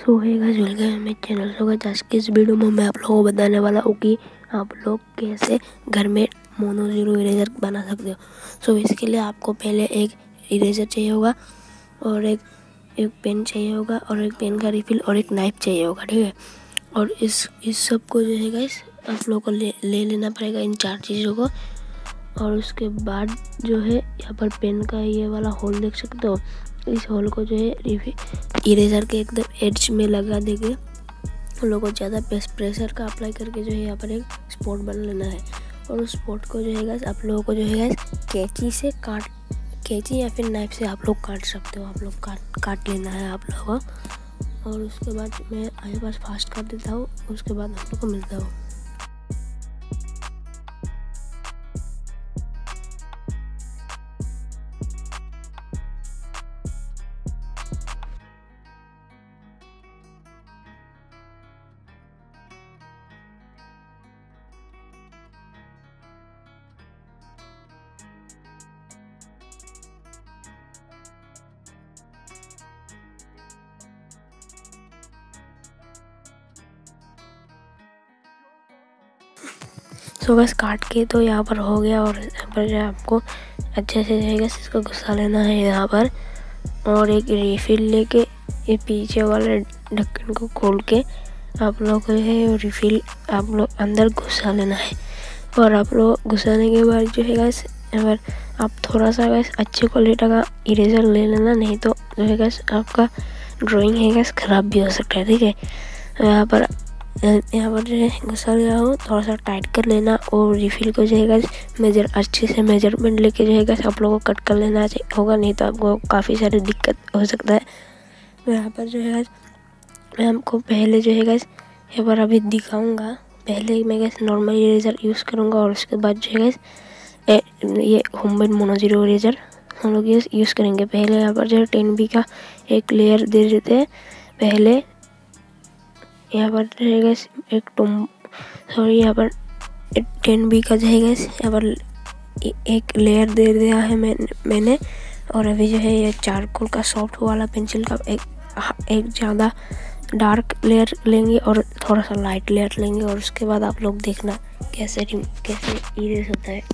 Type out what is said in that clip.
सो है guys, welcome है मेरे चैनल। सो गाइस, आज की इस वीडियो में मैं आप लोगों को बताने वाला हूँ कि आप लोग कैसे घर में मोनो जीरो इरेजर बना सकते हो। सो इसके लिए आपको पहले एक इरेजर चाहिए होगा और एक पेन चाहिए होगा और एक पेन का रिफिल और एक नाइफ चाहिए होगा, ठीक है। और इस सब को जो है गाइस आप लोगों को ले लेना पड़ेगा, इन 4 चीज़ों को। और उसके बाद जो है यहाँ पर पेन का ये वाला होल देख सकते हो, इस होल को जो है इरेजर के एकदम एड्ज में लगा देंगे। उन लोगों को ज़्यादा प्रेशर का अप्लाई करके जो है यहाँ पर एक स्पॉट बना लेना है। और उस स्पॉट को जो है गाइस आप लोगों को जो है गाइस कैंची या फिर नाइफ से आप लोग काट सकते हो। आप लोग काट लेना है आप लोगों को। और उसके बाद मैं आगे पास फास्ट कर देता हूँ, उसके बाद आप लोग को मिलता हूँ। सो बस काट के तो यहाँ पर हो गया। और यहाँ पर जो आपको अच्छे से जाएगा इसको घुसा लेना है यहाँ पर। और एक रिफिल लेके ये पीछे वाले ढक्कन को खोल के आप लोग को है रिफिल आप लोग अंदर घुसा लेना है। और आप लोग घुसाने के बाद जो है गैस यहाँ पर आप थोड़ा सा गैस अच्छी क्वालिटी का इरेजर ले लेना, नहीं तो जो है गैस आपका ड्राइंग है गैस ख़राब भी हो सकता है, ठीक है। यहाँ पर जो है घुसा लिया हो, थोड़ा सा टाइट कर लेना। और रिफिल को जो है गाइस अच्छे से मेजरमेंट लेके जो है गाइस आप लोगों को कट कर लेना होगा, नहीं तो आपको काफ़ी सारी दिक्कत हो सकता है। तो यहाँ पर जो है गाइस मैं आपको पहले जो है गाइस यहाँ पर अभी दिखाऊंगा। पहले मैं गाइस नॉर्मल इरेजर यूज़ करूँगा और उसके बाद जो है गाइस ये होममेड मोनो जीरो इरेजर हम लोग ये यूज़ करेंगे। पहले यहाँ पर जो है 10B का एक लेयर दे देते हैं पहले। यहाँ पर जो है गाइस यहाँ पर 10B का जो है गाइस यहाँ पर एक लेयर दे दिया है मैंने। और अभी जो है ये चारकोल का सॉफ्ट वाला पेंसिल का एक ज़्यादा डार्क लेयर लेंगे और थोड़ा सा लाइट लेयर लेंगे। और उसके बाद आप लोग देखना कैसे इरेज होता है।